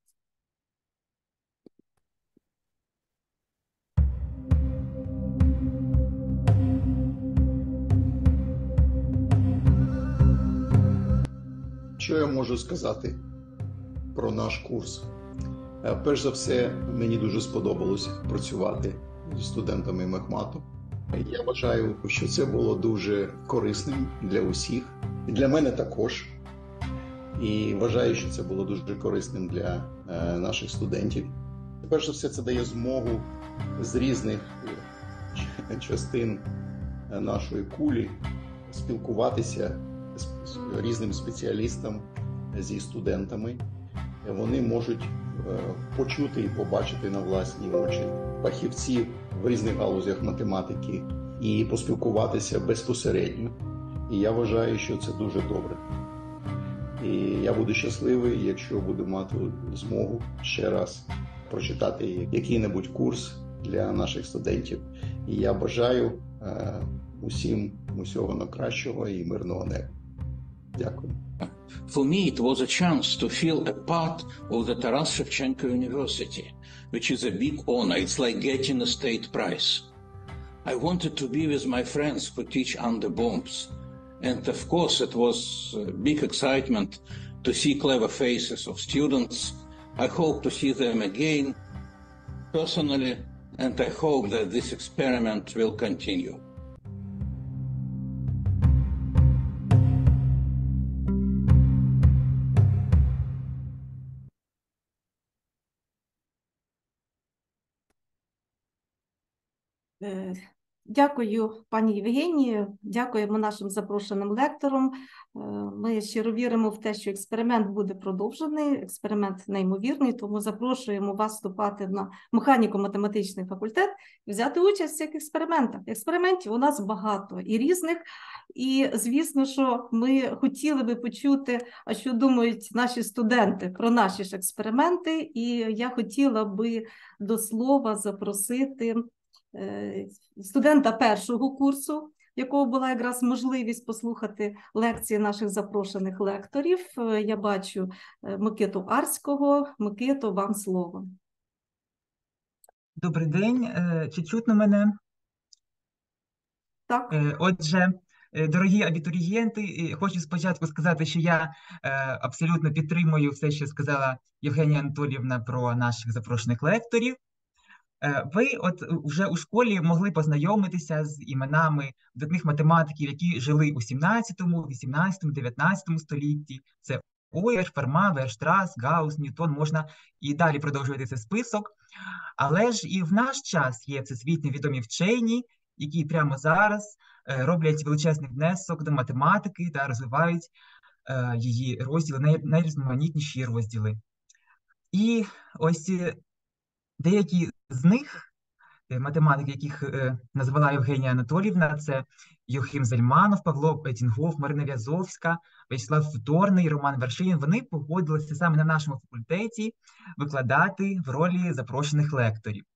Що я можу сказати про наш курс? Перш за все, мені дуже сподобалось працювати зі студентами Мехмату. Я вважаю, що це було дуже корисним для усіх. І для мене також. І вважаю, що це було дуже корисним для наших студентів. Перш за все, це дає змогу з різних частин нашої кулі спілкуватися з різним спеціалістам, зі студентами. Вони можуть почути і побачити на власні очі фахівців в різних галузях математики і поспілкуватися безпосередньо. І я вважаю, що це дуже добре. І я буду щасливий, якщо буду мати змогу ще раз прочитати який-небудь курс для наших студентів. І я бажаю усім усього найкращого і мирного неба. Дякую. For me, it was a chance to feel a part of the Taras Shevchenko University, which is a big honor. It's like getting a state prize. I wanted to be with my friends who teach under bombs. And of course, it was a big excitement to see clever faces of students. I hope to see them again personally, and I hope that this experiment will continue. Дякую, пані Євгенії, дякуємо нашим запрошеним лекторам. Ми щиро віримо в те, що експеримент буде продовжений, експеримент неймовірний, тому запрошуємо вас вступати на механіко-математичний факультет і взяти участь в цих експериментах. Експериментів у нас багато і різних, і звісно, що ми хотіли би почути, а що думають наші студенти про наші ж експерименти, і я хотіла би до слова запросити студента першого курсу, в якого була якраз можливість послухати лекції наших запрошених лекторів. Я бачу Микиту Арського. Микито, вам слово. Добрий день. Чи чутно мене? Так. Отже, дорогі абітурієнти, хочу спочатку сказати, що я абсолютно підтримую все, що сказала Євгенія Анатоліївна про наших запрошених лекторів. Ви от вже у школі могли познайомитися з іменами видатних математиків, які жили у 17, 18, 19 столітті. Це Ойер, Ферма, Веєрштрас, Гаус, Ньютон, можна і далі продовжувати цей список. Але ж і в наш час є всесвітньо відомі вчені, які прямо зараз роблять величезний внесок до математики та розвивають її розділи, найрізноманітніші розділи. І ось деякі з них, математики, яких назвала Євгенія Анатоліївна, це Йохим Зельманов, Павло Етінгоф, Марина В'язовська, В'ячеслав Вторний, Роман Вершинін. Вони погодилися саме на нашому факультеті викладати в ролі запрошених лекторів.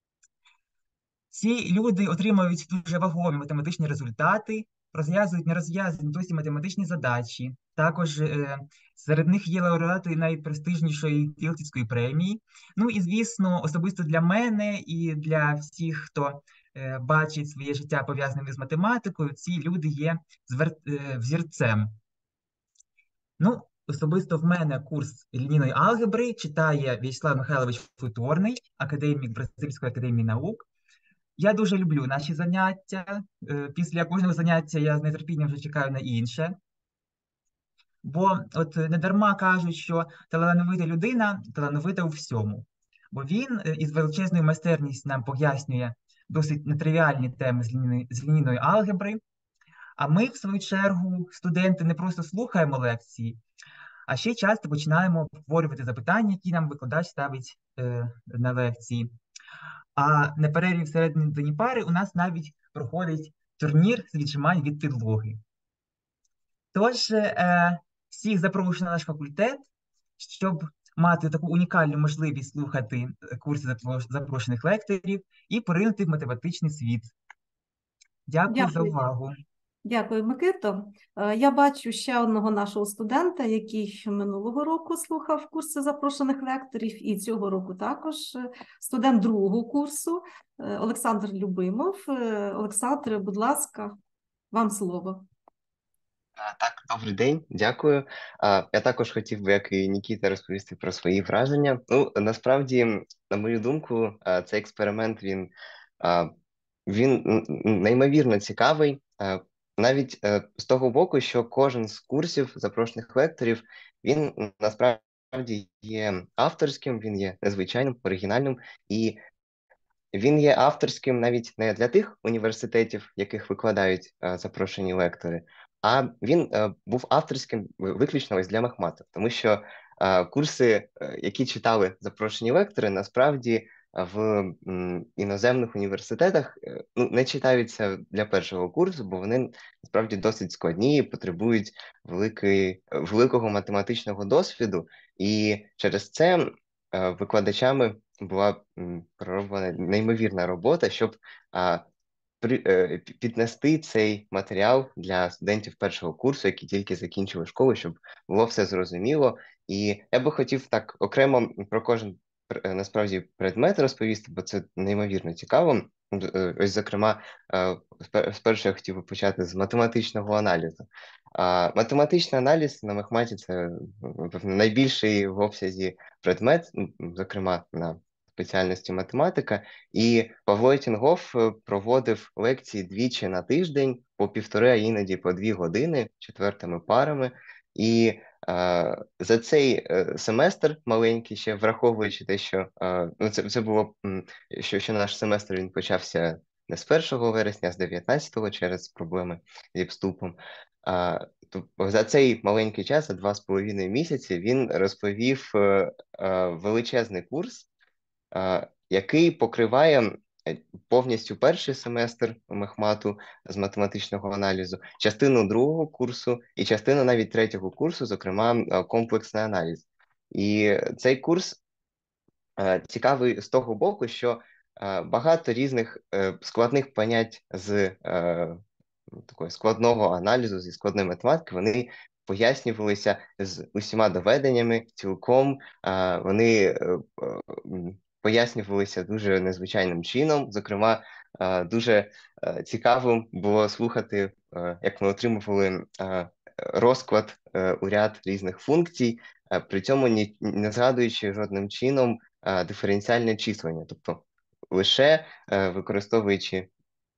Ці люди отримують дуже вагомі математичні результати, розв'язують нерозв'язані досі математичні задачі. Також серед них є лауреати найпрестижнішої Філдської премії. Ну і, звісно, особисто для мене і для всіх, хто бачить своє життя пов'язаним з математикою, ці люди є взірцем. Ну, особисто в мене курс лінійної алгебри читає В'ячеслав Михайлович Футорний, академік Бразильської академії наук. Я дуже люблю наші заняття. Після кожного заняття я з нетерпінням вже чекаю на інше. Бо от недарма кажуть, що талановита людина талановита у всьому. Бо він із величезною майстерністю нам пояснює досить нетривіальні теми з лінійної алгебри. А ми, в свою чергу, студенти, не просто слухаємо лекції, а ще часто починаємо обговорювати запитання, які нам викладач ставить на лекції. А на перерві всередині пари у нас навіть проходить турнір з віджимань від підлоги. Тож, всіх запрошую на наш факультет, щоб мати таку унікальну можливість слухати курси запрошених лекторів і поринути в математичний світ. Дякую за увагу. Дякую, Микито. Я бачу ще одного нашого студента, який минулого року слухав курси запрошених лекторів, і цього року також студент другого курсу Олександр Любимов. Олександр, будь ласка, вам слово. Так, добрий день, дякую. Я також хотів би, як і Нікіта, розповісти про свої враження. Ну, насправді, на мою думку, цей експеримент, він неймовірно цікавий. Навіть з того боку, що кожен з курсів запрошених лекторів, він насправді є авторським, він є незвичайним, оригінальним, і він є авторським навіть не для тих університетів, в яких викладають запрошені лектори, а він був авторським виключно ось для Мехмату, тому що курси, які читали запрошені лектори, насправді в іноземних університетах не читаються для першого курсу, бо вони насправді досить складні і потребують великого математичного досвіду, і через це викладачами була пророблена неймовірна робота, щоб піднести цей матеріал для студентів першого курсу, які тільки закінчили школу, щоб було все зрозуміло. І я би хотів так окремо про кожен насправді предмет розповісти, бо це неймовірно цікаво. Ось, зокрема, спершу я хотів би почати з математичного аналізу. Математичний аналіз на Мехматі – це найбільший в обсязі предмет, зокрема на спеціальності математика, і Павло Тінгоф проводив лекції двічі на тиждень, по 1,5, а іноді по 2 години, четвертими парами, і за цей семестр маленький, ще враховуючи те, що це було, що наш семестр він почався не з 1 вересня, а з 19-го через проблеми зі вступом. За цей маленький час, за 2,5 місяці, він розповів величезний курс, який покриває повністю перший семестр Мехмату з математичного аналізу, частину другого курсу і частину навіть третього курсу, зокрема комплексний аналіз. І цей курс цікавий з того боку, що багато різних складних понять з такого складного аналізу, зі складної математики, вони пояснювалися з усіма доведеннями цілком, вони пояснювалися дуже незвичайним чином. Зокрема, дуже цікавим було слухати, як ми отримували розклад у ряд різних функцій, при цьому не згадуючи жодним чином диференціальне числення, тобто лише використовуючи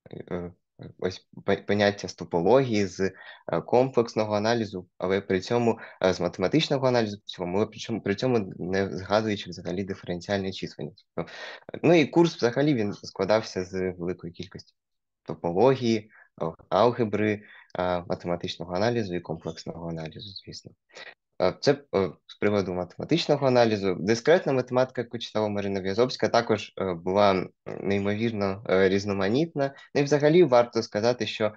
ось поняття з топології, з комплексного аналізу, але при цьому з математичного аналізу, при цьому не згадуючи взагалі диференціальне числення. Ну і курс взагалі він складався з великої кількості топології, алгебри, математичного аналізу і комплексного аналізу, звісно. Це з приводу математичного аналізу. Дискретна математика, яку читала Марина В'язовська, також була неймовірно різноманітна. Ну і взагалі варто сказати, що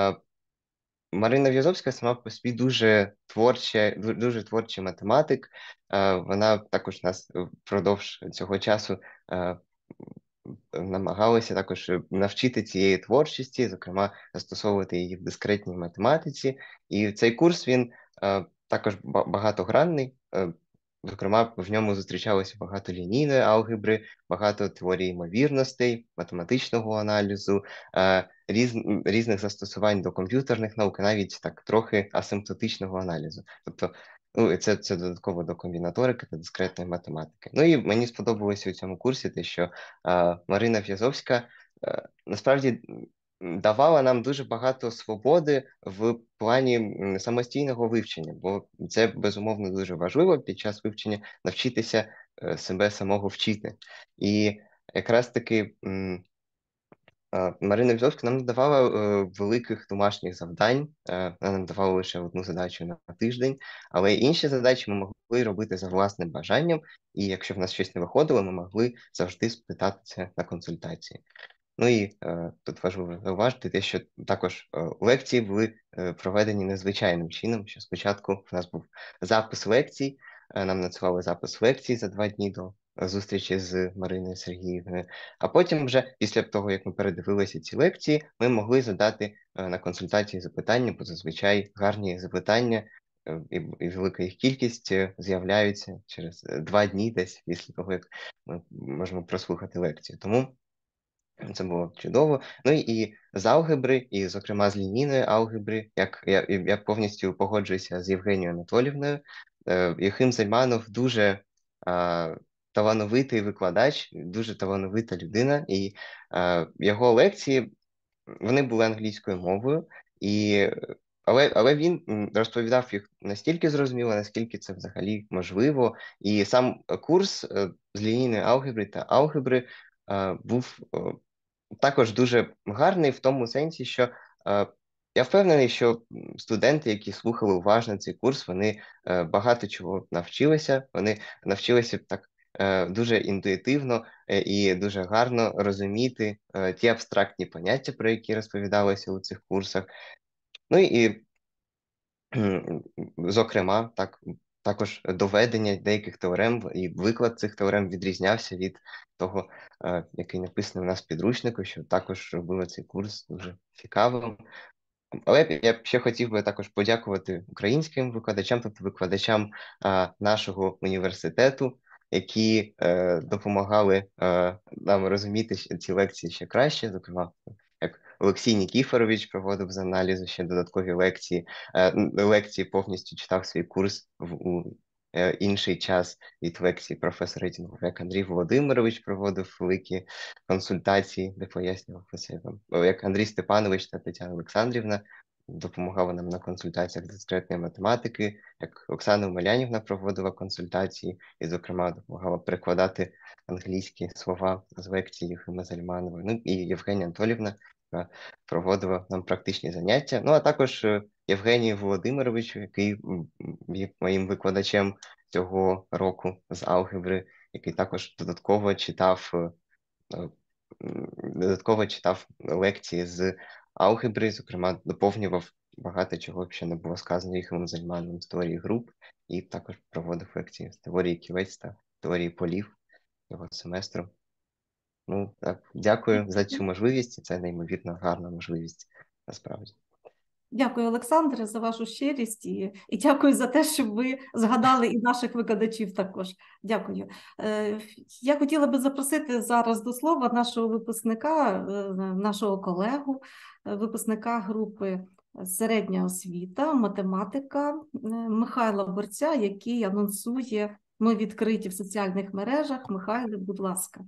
Марина В'язовська сама по собі дуже творчий математик. Вона також нас впродовж цього часу намагалася також навчити цієї творчості, зокрема, застосовувати її в дискретній математиці. І цей курс, він також багатогранний, зокрема, в ньому зустрічалося багато лінійної алгебри, багато теорій ймовірностей, математичного аналізу, різних застосувань до комп'ютерних наук, навіть так трохи асимптотичного аналізу. Тобто, це додатково до комбінаторики та дискретної математики. Ну і мені сподобалося у цьому курсі те, що Марина В'язовська насправді давала нам дуже багато свободи в плані самостійного вивчення, бо це, безумовно, дуже важливо під час вивчення навчитися себе самого вчити. І якраз таки Марина Візовська нам не давала великих домашніх завдань, вона нам давала лише одну задачу на тиждень, але інші задачі ми могли робити за власним бажанням, і якщо в нас щось не виходило, ми могли завжди спитатися на консультації. Ну і тут важливо зауважити те, що також лекції були проведені незвичайним чином, що спочатку в нас був запис лекцій, нам надсилали запис лекцій за 2 дні до зустрічі з Мариною Сергіївною, а потім вже після того, як ми передивилися ці лекції, ми могли задати на консультації запитання, бо зазвичай гарні запитання і велика їх кількість з'являються через 2 дні десь після того, як ми можемо прослухати лекцію. Тому це було чудово. Ну і з алгебри, і, зокрема, з лінійної алгебри, я повністю погоджуюся з Євгенією Анатоліївною. Євгеній Зальманов дуже талановитий викладач, дуже талановита людина, і його лекції, вони були англійською мовою, але він розповідав їх настільки зрозуміло, наскільки це взагалі можливо, і сам курс з лінійної алгебри та алгебри був також дуже гарний в тому сенсі, що я впевнений, що студенти, які слухали уважно цей курс, вони багато чого навчилися, вони навчилися так дуже інтуїтивно і дуже гарно розуміти ті абстрактні поняття, про які розповідалося у цих курсах. Ну і, зокрема, також доведення деяких теорем і виклад цих теорем відрізнявся від того, який написаний у нас в підручнику, що також робило цей курс дуже цікавим. Але я б ще хотів би також подякувати українським викладачам, тобто викладачам нашого університету, які допомагали нам розуміти ці лекції ще краще, зокрема, як Олексій Нікіфорович проводив з аналізу ще додаткові лекції повністю читав свій курс у інший час від лекції професора Рейтінгова, як Андрій Володимирович проводив великі консультації, де пояснював про це, як Андрій Степанович та Тетяна Олександрівна допомагали нам на консультаціях з дискретної математики, як Оксана Омелянівна проводила консультації і, зокрема, допомагала перекладати англійські слова з лекції Єфима Зальманова. Ну і Євгенія Анатоліївна проводила нам практичні заняття. Ну, а також Євгеній Володимирович, який є моїм викладачем цього року з алгебри, який також додатково читав лекції з алгебри, зокрема, доповнював багато чого, що не було сказано Єфимом Зальмановим з теорії груп, і також проводив лекції з теорії кілець та теорії полів цього семестру. Ну, так, дякую за цю можливість, це неймовірно гарна можливість, насправді. Дякую, Олександре, за вашу щирість і дякую за те, що ви згадали і наших викладачів також. Дякую. Я хотіла би запросити зараз до слова нашого випускника, нашого колегу, випускника групи середня освіта, математика Михайла Борця, який анонсує «Ми відкриті в соціальних мережах». Михайле, будь ласка.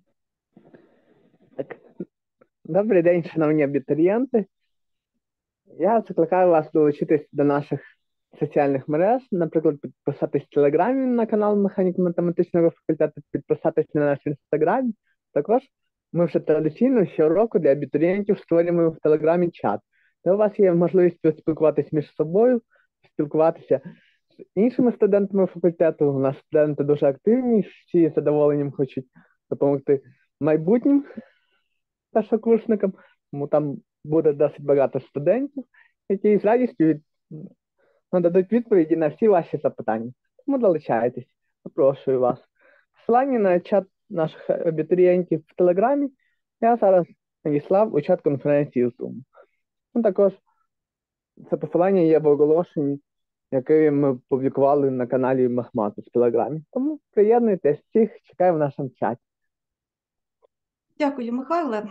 Добрий день, шановні абітурієнти. Я закликаю вас долучитись до наших соціальних мереж, наприклад, підписатись в Телеграмі на канал Механіко-математичного факультету, підписатись на наш Інстаграм. Також ми вже традиційно щороку для абітурієнтів створюємо в Телеграмі чат, де у вас є можливість спілкуватись між собою, спілкуватися з іншими студентами факультету. У нас студенти дуже активні, всі з задоволенням хочуть допомогти майбутнім першокурсникам, тому там буде досить багато студентів, які з радістю нададуть відповіді на всі ваші запитання. Тому долучайтесь, запрошую вас. Посилання на чат наших абітурієнтів в Телеграмі я зараз надіслав у чат конференції Zoom. Ну, також це посилання є в оголошенні, яке ми публікували на каналі Мехмату в Телеграмі. Тому приєднуйтесь, всіх чекаю в нашому чаті. Дякую, Михайле.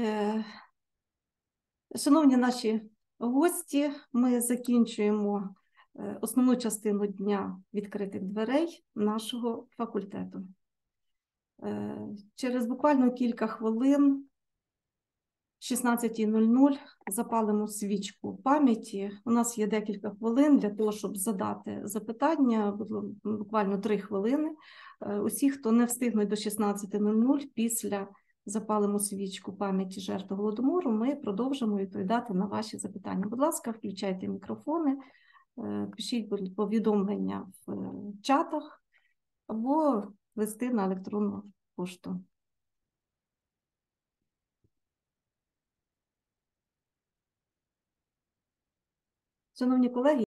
Шановні наші гості, ми закінчуємо основну частину дня відкритих дверей нашого факультету. Через буквально кілька хвилин, 16:00, запалимо свічку пам'яті. У нас є декілька хвилин для того, щоб задати запитання, буквально 3 хвилини. Усі, хто не встигнуть до 16:00 після запалимо свічку пам'яті жертв Голодомору, ми продовжимо відповідати на ваші запитання. Будь ласка, включайте мікрофони, пишіть повідомлення в чатах або листи на електронну пошту. Шановні колеги,